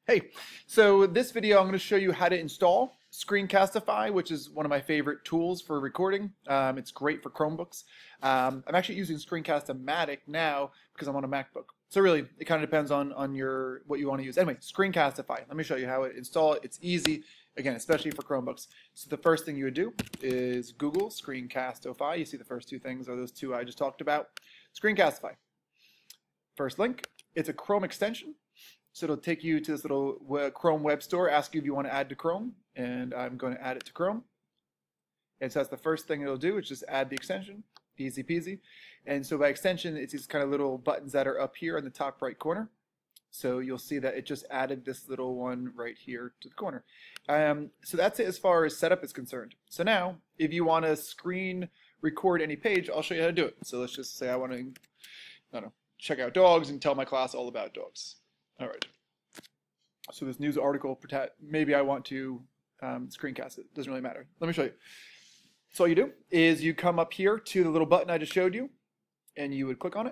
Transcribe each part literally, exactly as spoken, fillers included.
Hey, so this video I'm going to show you how to install Screencastify, which is one of my favorite tools for recording. Um, it's great for Chromebooks. Um, I'm actually using Screencast-O-Matic now because I'm on a MacBook. So really, it kind of depends on, on your what you want to use. Anyway, Screencastify. Let me show you how to install it. It's easy, again, especially for Chromebooks. So the first thing you would do is Google Screencast-O-Fi. You see the first two things are those two I just talked about. Screencastify. First link, it's a Chrome extension. So it'll take you to this little Chrome web store, ask you if you want to add to Chrome, and I'm going to add it to Chrome. And so that's the first thing it'll do, is just add the extension, easy peasy. And so by extension, it's these kind of little buttons that are up here in the top right corner. So you'll see that it just added this little one right here to the corner. Um, so that's it as far as setup is concerned. So now, if you want to screen record any page, I'll show you how to do it. So let's just say I want to, I don't know, check out dogs and tell my class all about dogs. All right. So this news article, maybe I want to um, screencast it. Doesn't really matter. Let me show you. So all you do is you come up here to the little button I just showed you, and you would click on it.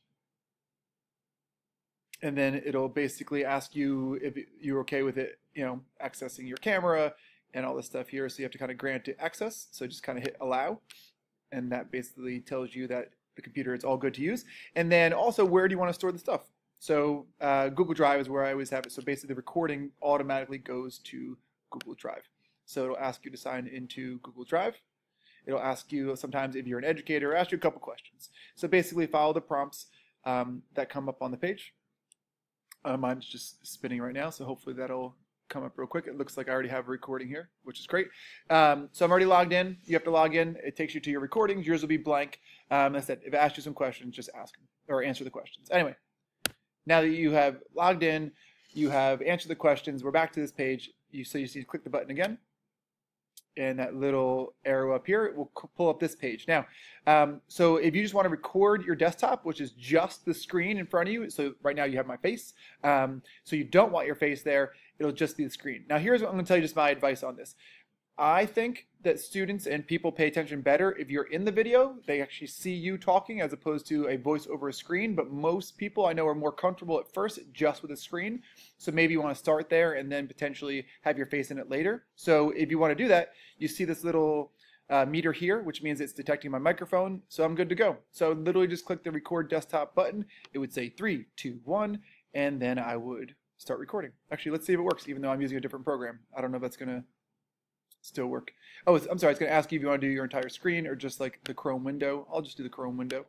And then it'll basically ask you if you're okay with it, you know, accessing your camera and all this stuff here. So you have to kind of grant it access. So just kind of hit allow. And that basically tells you that the computer is all good to use. And then also, where do you want to store the stuff? So uh, Google Drive is where I always have it. So basically the recording automatically goes to Google Drive. So it'll ask you to sign into Google Drive. It'll ask you sometimes if you're an educator, ask you a couple questions. So basically follow the prompts um, that come up on the page. Uh, mine's just spinning right now, so hopefully that'll come up real quick. It looks like I already have a recording here, which is great. Um, so I'm already logged in. You have to log in. It takes you to your recordings. Yours will be blank. Um, I said, if I ask you some questions, just ask them or answer the questions. Anyway. Now that you have logged in, you have answered the questions, we're back to this page. You, so you see, click the button again, and that little arrow up here will pull up this page. Now, um, so if you just want to record your desktop, which is just the screen in front of you, so right now you have my face, um, so you don't want your face there, it'll just be the screen. Now here's what I'm going to tell you, just my advice on this. I think that students and people pay attention better if you're in the video. They actually see you talking as opposed to a voice over a screen, but most people I know are more comfortable at first just with a screen. So maybe you want to start there and then potentially have your face in it later. So if you want to do that, you see this little uh, meter here, which means it's detecting my microphone, so I'm good to go. So literally just click the record desktop button. It would say three, two, one, and then I would start recording. Actually, let's see if it works, even though I'm using a different program. I don't know if that's going to still work. Oh, I'm sorry, it's going to ask you if you want to do your entire screen or just like the Chrome window. I'll just do the Chrome window.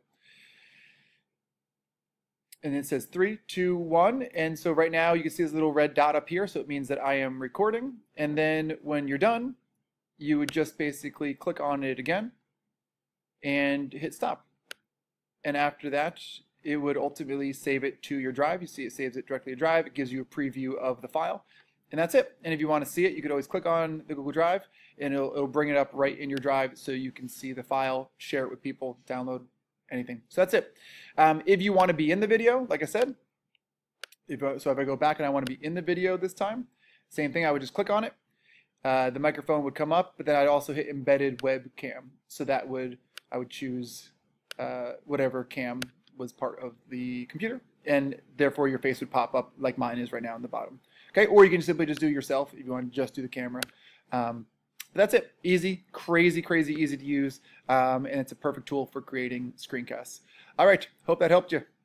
And it says three, two, one. And so right now you can see this little red dot up here, so it means that I am recording. And then when you're done, you would just basically click on it again and hit stop. And after that, it would ultimately save it to your drive. You see it saves it directly to drive. It gives you a preview of the file. And that's it. And if you want to see it, you could always click on the Google Drive, and it'll, it'll bring it up right in your drive so you can see the file, share it with people, download anything. So that's it. Um, if you want to be in the video, like I said, if, so if I go back and I want to be in the video this time, same thing, I would just click on it. Uh, the microphone would come up, but then I'd also hit embedded webcam. So that would, I would choose uh, whatever cam was part of the computer, and therefore your face would pop up like mine is right now in the bottom. Okay, or you can simply just do it yourself if you want to just do the camera. Um, but that's it. Easy, crazy, crazy easy to use, um, and it's a perfect tool for creating screencasts. All right, hope that helped you.